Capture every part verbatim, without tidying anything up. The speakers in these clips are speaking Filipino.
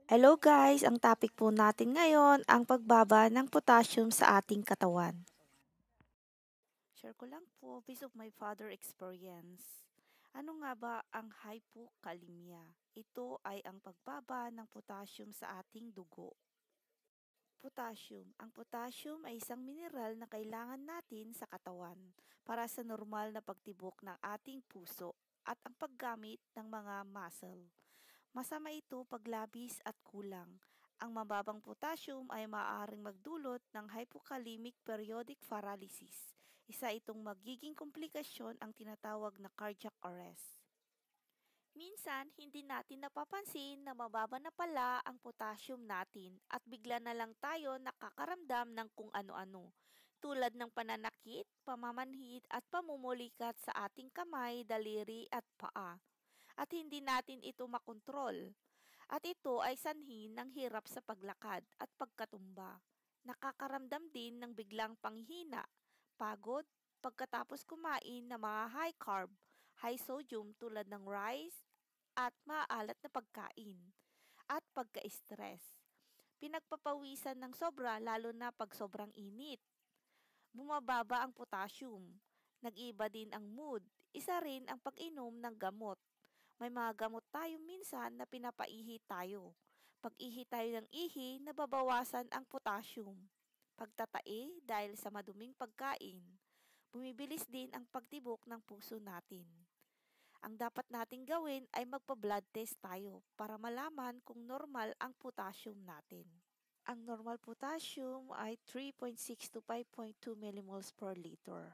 Hello guys, ang topic po natin ngayon ang pagbaba ng potassium sa ating katawan. Share ko lang po based of my father experience. Ano nga ba ang hypokalemia? Ito ay ang pagbaba ng potassium sa ating dugo. Potassium. Ang potassium ay isang mineral na kailangan natin sa katawan para sa normal na pagtibok ng ating puso at ang paggamit ng mga muscle. Masama ito pag labis at kulang. Ang mababang potassium ay maaaring magdulot ng hypokalemic periodic paralysis. Isa itong magiging komplikasyon ang tinatawag na cardiac arrest. Minsan, hindi natin napapansin na mababa na pala ang potassium natin at bigla na lang tayo nakakaramdam ng kung ano-ano, tulad ng pananakit, pamamanhid at pamumulikat sa ating kamay, daliri at paa. At hindi natin ito makontrol. At ito ay sanhi ng hirap sa paglakad at pagkatumba. Nakakaramdam din ng biglang panghina, pagod, pagkatapos kumain ng mga high carb, high sodium tulad ng rice at maalat na pagkain, at pagka-stress. Pinagpapawisan ng sobra lalo na pag sobrang init. Bumababa ang potassium. Nag-iba din ang mood. Isa rin ang pag-inom ng gamot. May mga gamot tayo minsan na pinapaihi tayo. Pag ihi tayo ng ihi, nababawasan ang potassium. Pagtatae dahil sa maduming pagkain. Bumibilis din ang pagtibok ng puso natin. Ang dapat nating gawin ay magpa-blood test tayo para malaman kung normal ang potassium natin. Ang normal potassium ay three point six to five point two millimoles per liter.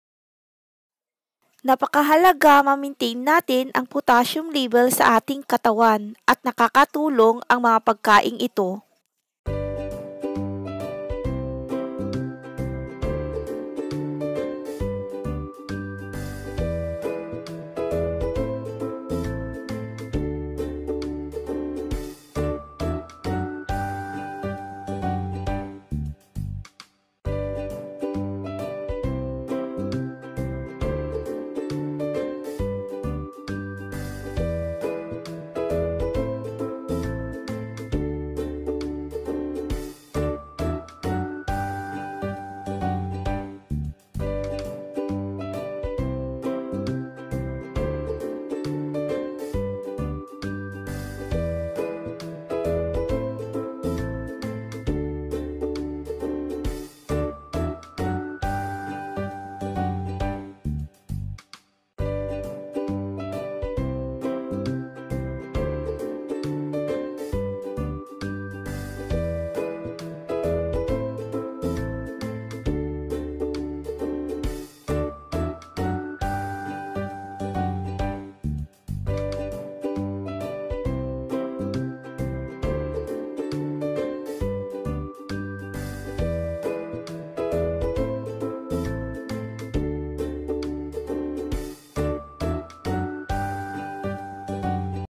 Napakahalaga ma-maintain natin ang potassium level sa ating katawan at nakakatulong ang mga pagkaing ito